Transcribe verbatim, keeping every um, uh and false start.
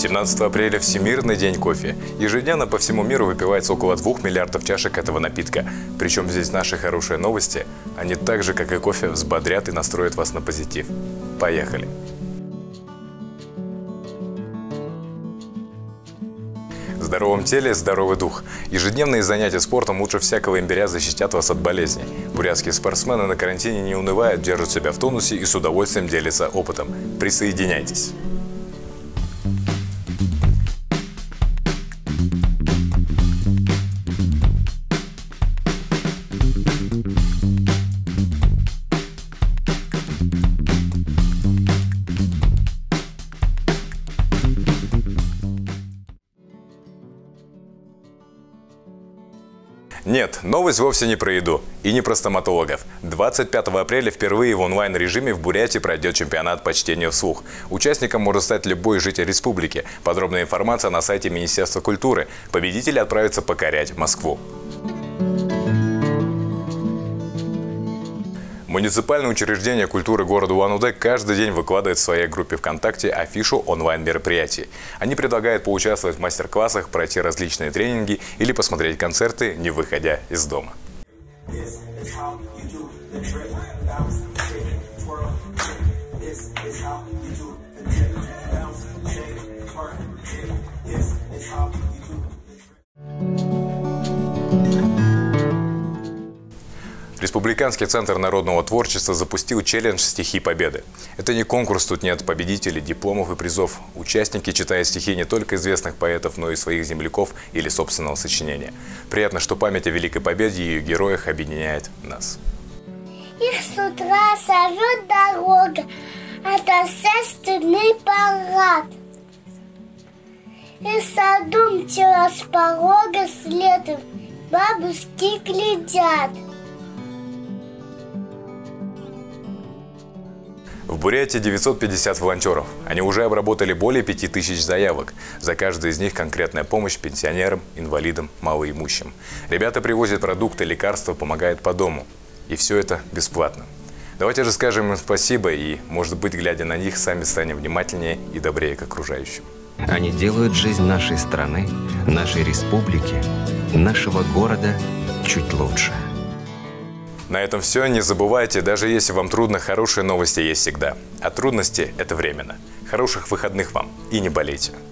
семнадцатого апреля – Всемирный день кофе. Ежедневно по всему миру выпивается около двух миллиардов чашек этого напитка. Причем здесь наши хорошие новости. Они так же, как и кофе, взбодрят и настроят вас на позитив. Поехали! В здоровом теле – здоровый дух. Ежедневные занятия спортом лучше всякого имбиря защитят вас от болезней. Бурятские спортсмены на карантине не унывают, держат себя в тонусе и с удовольствием делятся опытом. Присоединяйтесь! Нет, новость вовсе не про еду и не про стоматологов. двадцать пятого апреля впервые в онлайн-режиме в Бурятии пройдет чемпионат по чтению вслух. Участником может стать любой житель республики. Подробная информация на сайте Министерства культуры. Победители отправятся покорять Москву. Муниципальное учреждение культуры города Улан-Удэ каждый день выкладывает в своей группе ВКонтакте афишу онлайн-мероприятий. Они предлагают поучаствовать в мастер-классах, пройти различные тренинги или посмотреть концерты, не выходя из дома. Республиканский центр народного творчества запустил челлендж «Стихи Победы». Это не конкурс, тут нет победителей, дипломов и призов. Участники читают стихи не только известных поэтов, но и своих земляков или собственного сочинения. Приятно, что память о Великой Победе и ее героях объединяет нас. Их с утра зовет дорога, а торжественный парад. И задумчиво с порога следом бабушки глядят. В Бурятии девятьсот пятьдесят волонтеров. Они уже обработали более пяти тысяч заявок. За каждой из них конкретная помощь пенсионерам, инвалидам, малоимущим. Ребята привозят продукты, лекарства, помогают по дому. И все это бесплатно. Давайте же скажем им спасибо и, может быть, глядя на них, сами станем внимательнее и добрее к окружающим. Они делают жизнь нашей страны, нашей республики, нашего города чуть лучше. На этом все. Не забывайте, даже если вам трудно, хорошие новости есть всегда. А трудности – это временно. Хороших выходных вам и не болейте.